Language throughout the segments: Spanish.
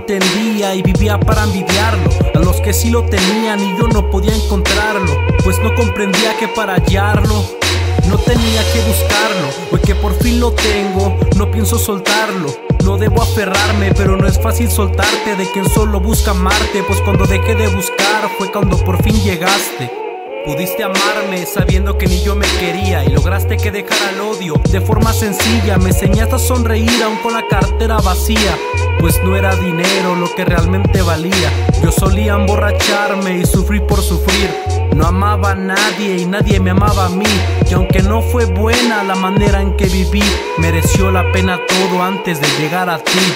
entendía y vivía para envidiarlo. A los que sí lo tenían y yo no podía encontrarlo, pues no comprendía que para hallarlo no tenía que buscarlo. Hoy que por fin lo tengo, no pienso soltarlo. No debo aferrarme, pero no es fácil soltarte de quien solo busca amarte. Pues cuando dejé de buscar fue cuando por fin llegaste. Pudiste amarme sabiendo que ni yo me quería y lograste que dejara el odio de forma sencilla. Me enseñaste a sonreír aún con la cartera vacía, pues no era dinero lo que realmente valía. Yo solía emborracharme y sufrir por sufrir. No amaba a nadie y nadie me amaba a mí. Y aunque no fue buena la manera en que viví, mereció la pena todo antes de llegar a ti.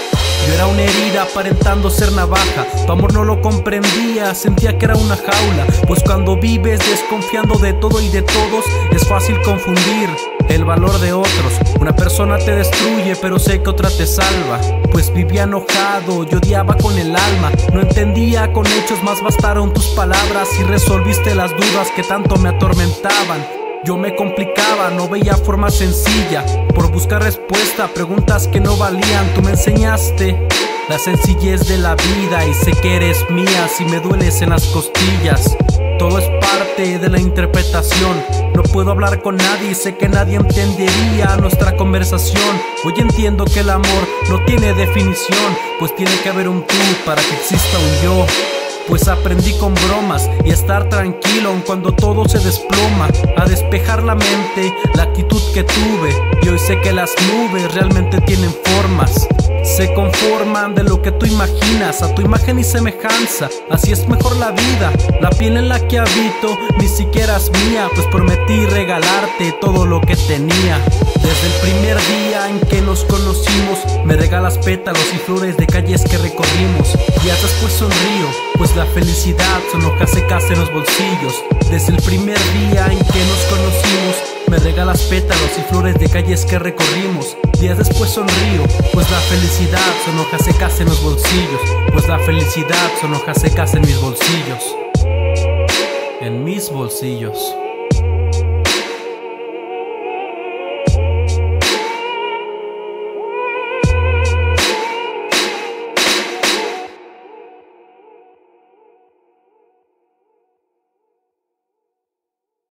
Yo era una herida aparentando ser navaja. Tu amor no lo comprendía, sentía que era una jaula. Pues cuando vives desconfiando de todo y de todos, es fácil confundir el valor de otros. Una persona te destruye, pero sé que otra te salva. Pues vivía enojado, yo odiaba con el alma. No entendía con hechos, más bastaron tus palabras y resolviste las dudas que tanto me atormentaban. Yo me complicaba, no veía forma sencilla por buscar respuesta a preguntas que no valían. Tú me enseñaste la sencillez de la vida y sé que eres mía si me dueles en las costillas. Todo es parte de la interpretación. No puedo hablar con nadie y sé que nadie entendería nuestra conversación. Hoy entiendo que el amor no tiene definición, pues tiene que haber un tú para que exista un yo. Pues aprendí con bromas y a estar tranquilo aun cuando todo se desploma, a despejar la mente, la actitud que tuve. Y hoy sé que las nubes realmente tienen formas, se conforman de lo que tú imaginas, a tu imagen y semejanza. Así es mejor la vida, la piel en la que habito ni siquiera es mía, pues prometí regalarte todo lo que tenía. Desde el primer día en que nos conocimos, me regalas pétalos y flores de calles que recorrimos. Días después sonrío, pues la felicidad son hojas secas en los bolsillos. Desde el primer día en que nos conocimos, me regalas pétalos y flores de calles que recorrimos. Días después sonrío, pues la felicidad son hojas secas en los bolsillos. Pues la felicidad son hojas secas en mis bolsillos. En mis bolsillos.